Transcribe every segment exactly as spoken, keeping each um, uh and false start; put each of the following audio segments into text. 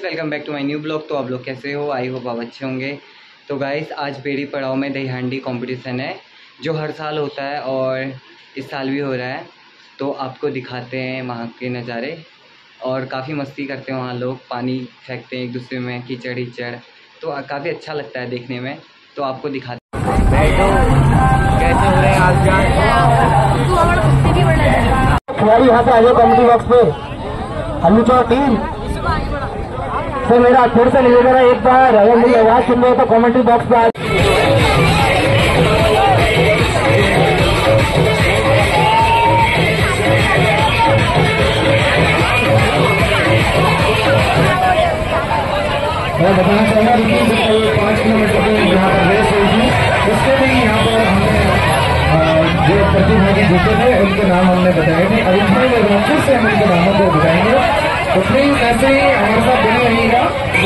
Welcome back to my new blog. तो आप लोग कैसे हो? आई होप आप अच्छे होंगे। तो गाइस, आज बेड़ी पड़ाव में दही हांडी कंपटीशन है जो हर साल होता है और इस साल भी हो रहा है। तो आपको दिखाते हैं वहाँ के नज़ारे और काफ़ी मस्ती करते हैं वहाँ लोग, पानी फेंकते हैं एक दूसरे में, कीचड़ कीचड़, तो काफ़ी अच्छा लगता है देखने में। तो आपको दिखाते हैं कैसे हो रहे हैं आज खिलाड़ी यहाँ पे आ जाओ कमेटी बॉक्स पे। हम तो टीम सर मेरा फिर से निवेदन है, एक बार अगर मेरी आवाज सुन रहे हो तो कमेंट्री बॉक्स पे आ मैं बताना चाहूँगा कि पाँच किलोमीटर की यहाँ पर रेस हुई थी, उसके भी यहाँ पर हमने जो प्रतिभागी जीते थे उनके नाम हमने बताए थे। अभी थोड़ी फिर से हम उनके नामों को बताएंगे, तो प्लीज ऐसे ही हमारे साथ बने रहिएगा।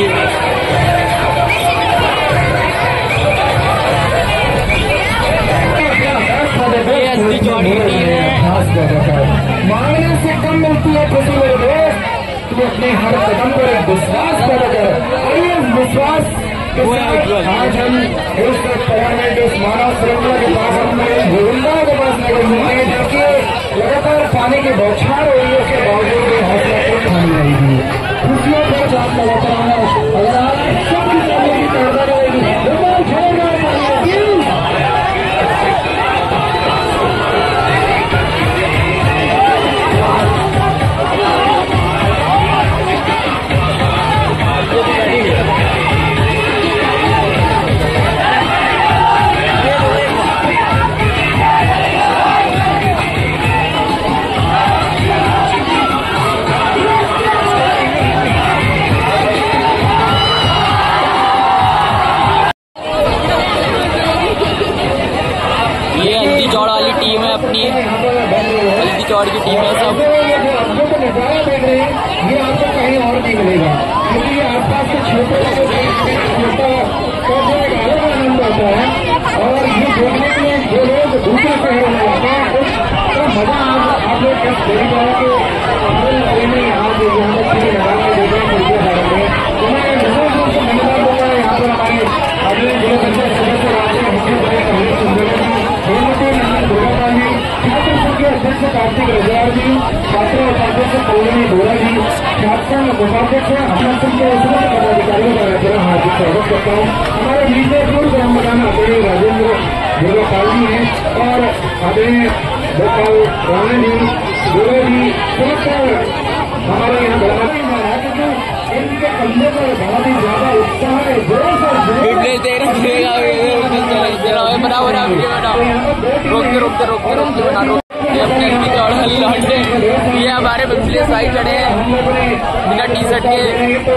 मांगने से कम मिलती है खुशी मेरे दोस्त, तू अपने हर कदम पर एक विश्वास पैदा कर। आइए विश्वास के साथ आज हम इस टूर्नामेंट इस मानव श्रृंखला के पास हमने गोविंदा के पास नगर मिलते हैं, जबकि लगातार पानी की बौछार हो रही है, उसके बावजूद भी हौसला को खानी रहेगी। खुशियों को साथ लगातार है अल्लाह सबकी सामने की करता रहेगी। चौड़ की टीम है सब। आपको नजारा देख रहे हैं, ये आपको कहीं और नहीं मिलेगा, क्योंकि ये आसपास के क्षेत्र छोटा एक अलग आनंद आता है। और ये देखने के लिए जो लोग दूसरे शहरों में आते हैं उसका मजा आप लोग कब देख रहे हैं कि आज यहाँ पर पूरी लगाने देते हैं मिलते हैं। तो मैं विशेष रूप से धन्यवाद दूंगा यहाँ पर हमारे अगले जिला पंचायत सदस्य राज्य अध्यक्ष कार्तिक रजवार जी, छात्र उपाध्यक्ष कल्याणी बोरा जी, छात्र उपाध्यक्ष अमर सिंह के सभी पदाधिकारियों का मैं हार्दिक स्वागत करता हूँ। हमारे मीरपुर ग्राम प्रधान आदरणीय राजेंद्र दुर्गापाल जी हैं और आदरणीय गोपाल राणा जी, गोरा जी, हमारे यहाँ बढ़ा इनके कंधे पर बहुत ही ज्यादा उत्साह है, जोश और रोकते रोकते रोकते बना रो ये हमारे पिछले साइड चढ़े हैं बिना टी शर्ट के।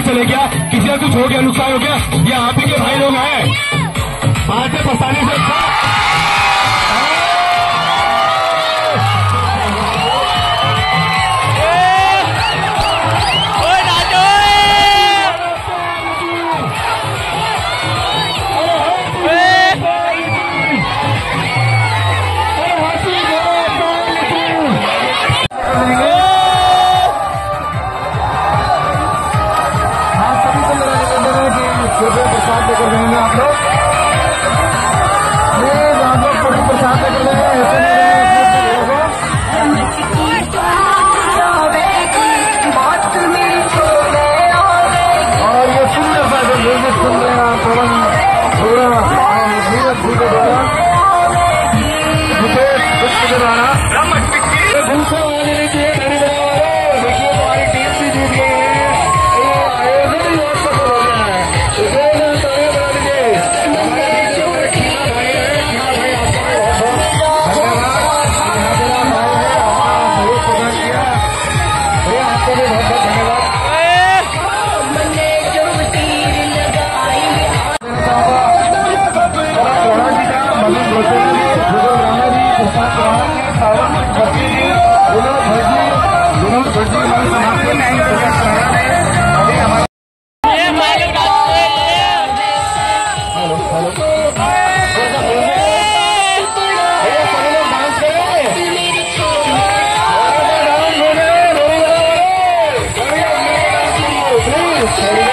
चले गया, किसी का कुछ हो गया, नुकसान हो गया, ये आप ही के भाई लोग हैं। आज से फंसाने से प्रसाद लेकर जाएंगे आप लोग, प्लीज आप लोग पूरी प्रसाद लेकर जाएंगे। और ये सुंदर सा जो म्यूजिक सुन रहे हैं आप, पवन थोड़ा धीरज धीरे द्वारा मुझे के द्वारा दूसरा वाले लीजिए, धनी बना वाले देखिए हमारी टीम भी जीत गई है। आयोजन ही बहुत सफल हो गया है। Ready?